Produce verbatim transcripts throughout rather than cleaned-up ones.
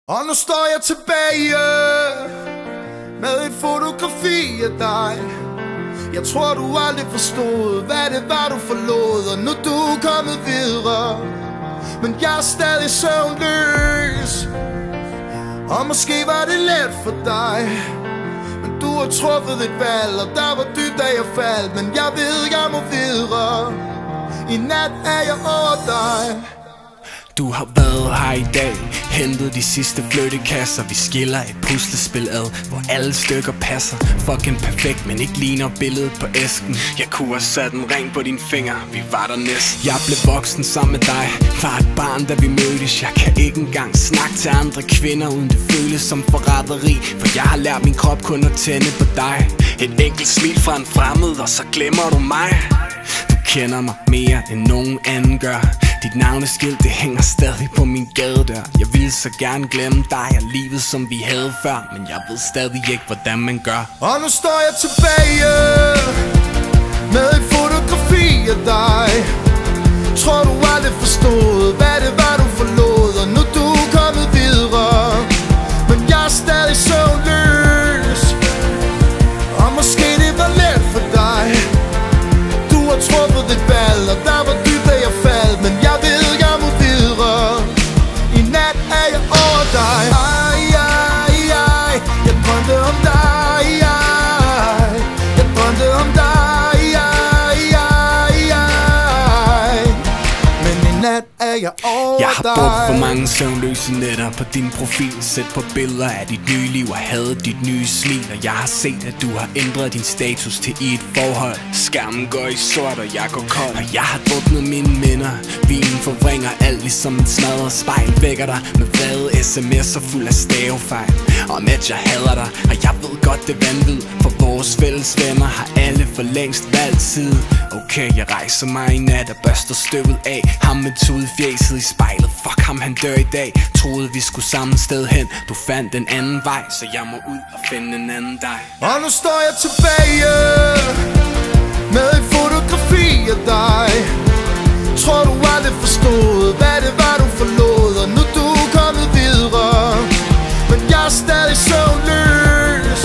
Og nu står jeg tilbage med et fotografi af dig. Jeg tror du aldrig forstod, hvad det var du forlod, og nu du er kommet videre. Men jeg er stadig søvnløs, og måske var det let for dig. Men du har truffet et valg, og der var dybt, da jeg faldt. Men jeg ved, jeg må videre. I nat er jeg over dig. Du har været her i dag, hentet de sidste flyttekasser. Vi skiller et puslespil ad, hvor alle stykker passer. Fucking perfekt, men ikke ligner billedet på æsken. Jeg kunne have sat en ring på dine fingre, vi var der næsten. Jeg blev voksen sammen med dig, var et barn da vi mødtes. Jeg kan ikke engang snakke til andre kvinder, uden det føles som forræderi. For jeg har lært min krop kun at tænde på dig. Et enkelt smil fra en fremmed, og så glemmer du mig. Du kender mig mere end nogen anden gør. Dit navneskilt, det hænger stadig på min gadedør. Jeg ville så gerne glemme dig og livet som vi havde før, men jeg ved stadig ikke hvordan man gør. Og nu står jeg tilbage med et fotografi af dig. Tror du aldrig forstod, hvad det var du forlod, og nu du er kommet videre. Men jeg er stadig søvnløs, og måske det var let for dig. Du har truffet et valg, og der var dybt, da jeg faldt. Men jeg ved, jeg må videre. I nat er jeg over dig. Ej, ej, ej, jeg drømte om dig. Ej, jeg drømte om dig. Ej, ej, ej, men i nat er jeg over dig. Jeg har brugt for mange søvnløse nætter på din profil. Sæt på billeder af dit nye liv og havde dit nye smil. Og jeg har set, at du har ændret din status til i et forhold. Skærmen går i sort, og jeg går kold. Og jeg har druknet mine minder. Vinen forvringer alt ligesom et smadret spejl. Vækker dig med vrede sms'er fuld af stavefejl. Om at jeg hader dig, og jeg ved godt det vanvid. For vores fælles venner har alle for længst valgt side. Okay, jeg rejser mig i nat og børster støvet af. Ham med tudefjæset i spejlet, fuck ham, han dør i dag. Troede vi skulle samme sted hen, du fandt en anden vej, så jeg må ud og finde en anden dig. Og nu står jeg tilbage med et fotografi af dig. Tror du aldrig forstod, hvad det var du forlod, og nu du er kommet videre. Men jeg er stadig søvnløs,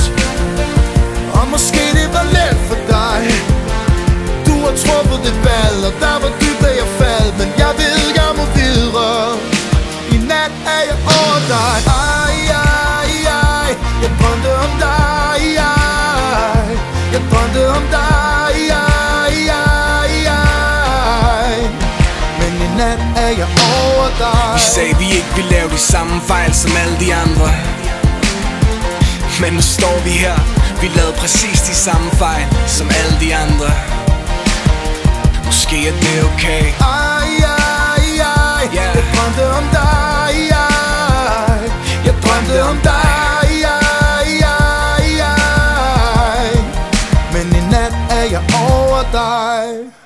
og måske det var let for dig. Du har truffet et valg, og der var dybt, da jeg faldt. Men jeg ved, jeg må videre. I nat er jeg over dig. Ej, ej, ej, jeg drømte om dig. Ej, jeg drømte om dig. Ej, ej, ej, men i nat er jeg over dig. Vi sagde vi ikke ville lave de samme fejl som alle de andre, men nu står vi her. Vi lavede præcis de samme fejl som alle de andre. Måske er det okay. Ej, ej, ej, yeah. Jeg drømte om dig. Ej, jeg drømte om dig. Ej, ej, ej, men i nat er jeg over dig.